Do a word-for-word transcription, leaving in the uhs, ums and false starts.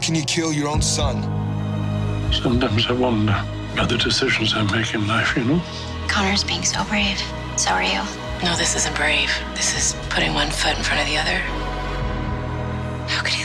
can you kill your own son? Sometimes I wonder about the decisions I make in life, you know? Connor's being so brave. So are you. No, this isn't brave. This is putting one foot in front of the other. How could he